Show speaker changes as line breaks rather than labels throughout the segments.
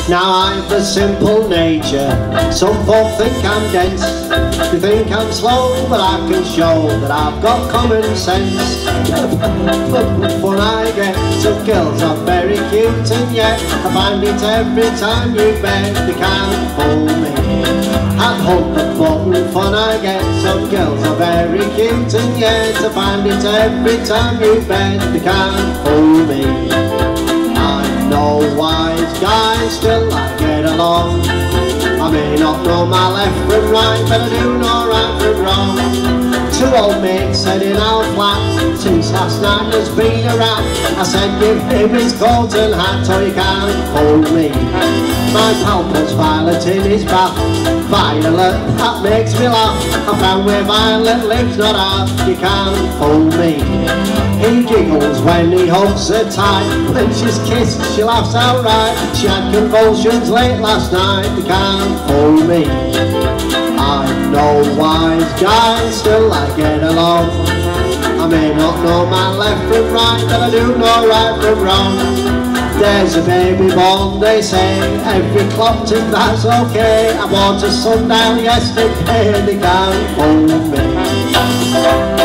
Now I've a simple nature, some folk think I'm dense. They think I'm slow, but I can show that I've got common sense. When I get some girls are very cute, and yet I find it every time you bet they can't fool me. I'd hold the button when I get some girls are very cute, and yet I find it every time you bet they can't fool me. I'm no wise guy, still I get along. I may not know my left from right, but I do know right from wrong. Two old mates said in our flat, since last night there's been a rap. I said give him his coat and hat or you can't fool me. My pal puts Violet in his bath. Violet, that makes me laugh. I found where Violet lives, not half, you can't fool me. He giggles when he holds her tight. When she's kissed, she laughs outright. She had convulsions late last night, you can't fool me. I'm no wise guy, still I get along. I may not know my left from right, but I do know right from wrong. There's a baby born, they say, every clock tick, that's okay. I bought a sundown yesterday and they can't fool me.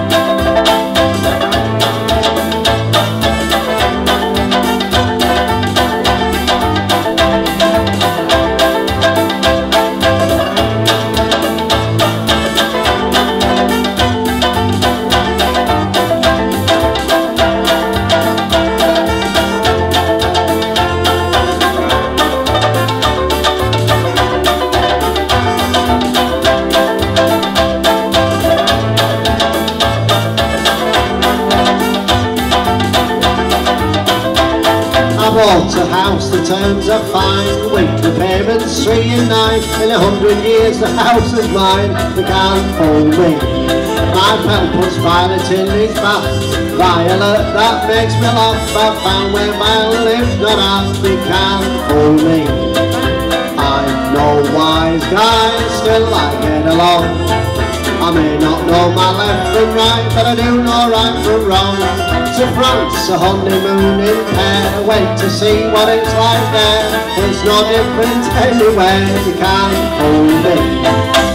I bought a house, the terms are fine. Weekly payments 3 and 9. In 100 years the house is mine. They can't fool me. My pal puts Violet in his bath. Violet, that makes me laugh. I found where Violet lives, not half. They can't fool me. I'm no wise guy, still I get along. I may not know my left from right, but I do know right from wrong. To France, a honeymoon in pair, went to see what it's like there. It's no different anywhere, you can't fool me.